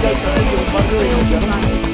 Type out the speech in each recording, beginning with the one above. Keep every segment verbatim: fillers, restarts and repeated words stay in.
muy alcaldes de un barrio de Bucaramanga.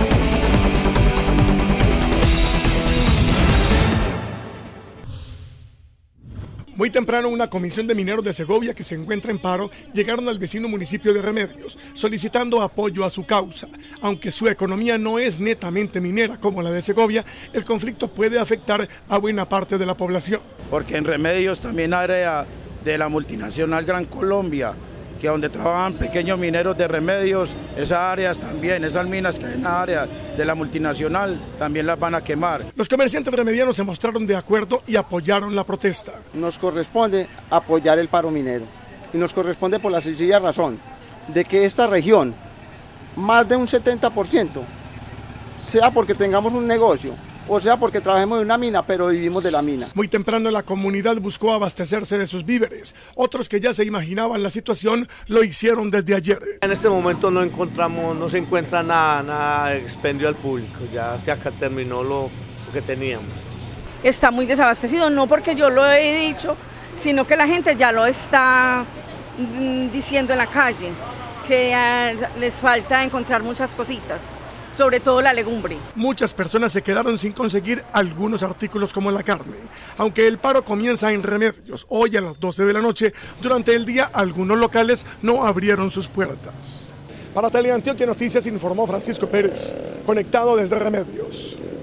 Muy temprano, una comisión de mineros de Segovia que se encuentra en paro llegaron al vecino municipio de Remedios solicitando apoyo a su causa. Aunque su economía no es netamente minera como la de Segovia, el conflicto puede afectar a buena parte de la población. Porque en Remedios también área de la multinacional Gran Colombia, que donde trabajan pequeños mineros de Remedios, esas áreas también, esas minas que hay en la área de la multinacional, también las van a quemar. Los comerciantes remedianos se mostraron de acuerdo y apoyaron la protesta. Nos corresponde apoyar el paro minero y nos corresponde por la sencilla razón de que esta región, más de un setenta por ciento, sea porque tengamos un negocio, o sea porque trabajemos en una mina, pero vivimos de la mina. Muy temprano la comunidad buscó abastecerse de sus víveres. Otros que ya se imaginaban la situación lo hicieron desde ayer. En este momento no encontramos, no se encuentra nada, nada de expendio al público. Ya se acá terminó lo, lo que teníamos. Está muy desabastecido, no porque yo lo he dicho, sino que la gente ya lo está diciendo en la calle, que les falta encontrar muchas cositas, sobre todo la legumbre. Muchas personas se quedaron sin conseguir algunos artículos como la carne. Aunque el paro comienza en Remedios hoy a las doce de la noche, durante el día algunos locales no abrieron sus puertas. Para Teleantioquia Noticias informó Francisco Pérez, conectado desde Remedios.